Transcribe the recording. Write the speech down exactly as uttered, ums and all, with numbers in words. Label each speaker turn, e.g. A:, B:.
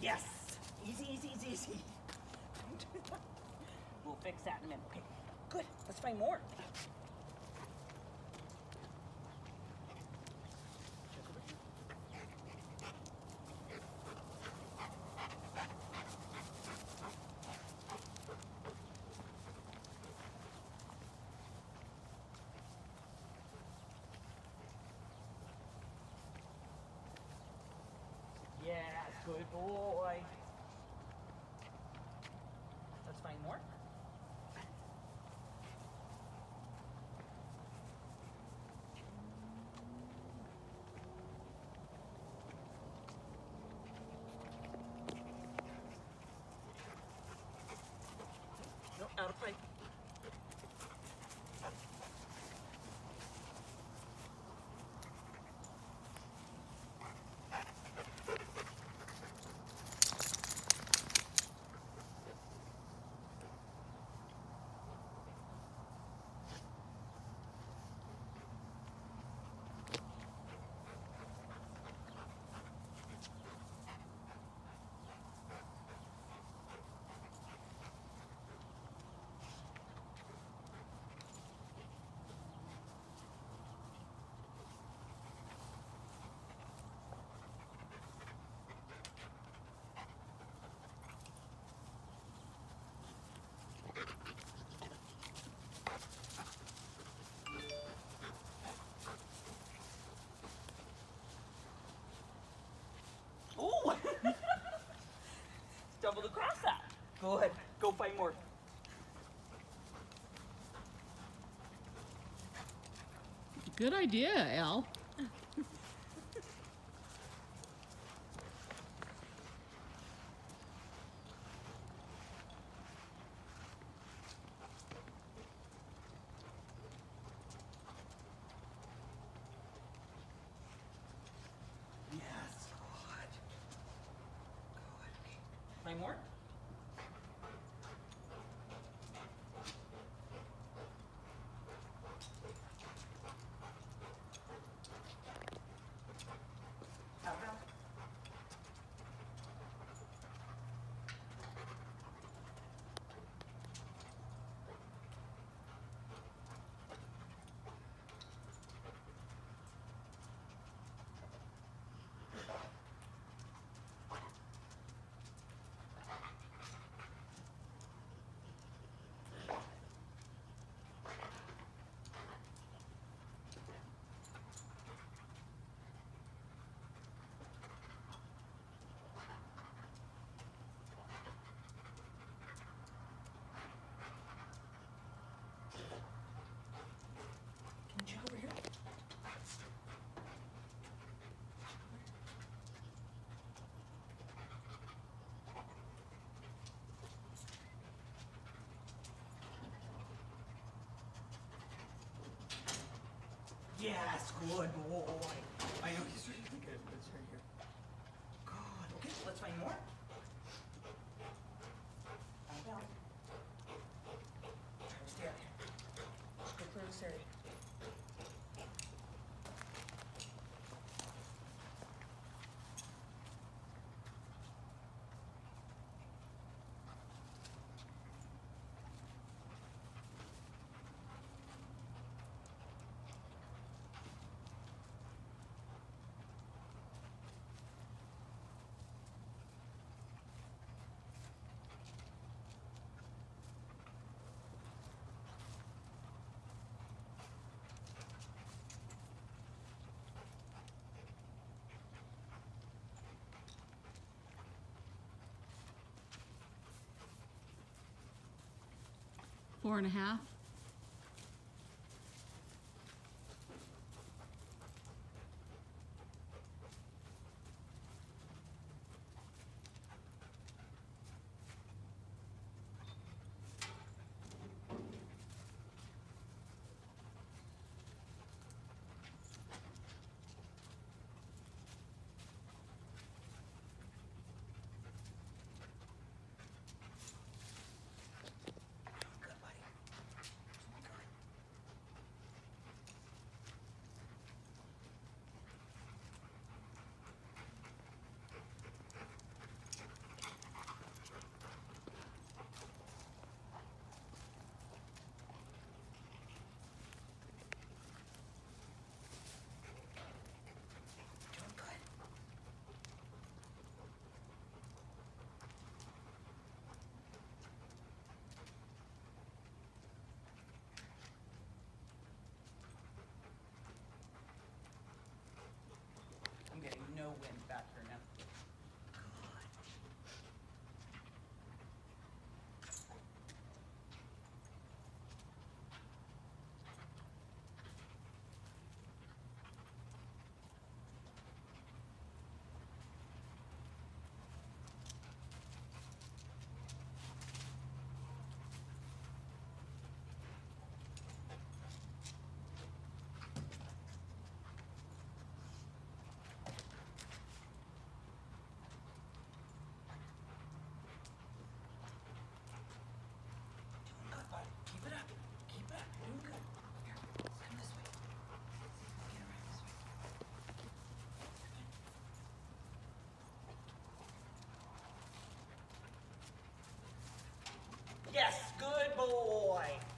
A: Yes. Easy, easy, easy, easy. We'll fix that in a minute. Okay, good. Let's find more. Yes, good boy. Let's find more. No, out of pipe. Oh! Stumbled across that. Go ahead. Go find more.
B: Good idea, Al.
A: Yes, good. Good. Okay. Find more? Out, out. Can you check over here? Yes, good boy. I know he's really good, but it's right here. Good. Okay, let's find more. Out, out. Try to stay out here. Just go clear this area.
B: Four and a half.
A: Good, buddy. Yes, good boy.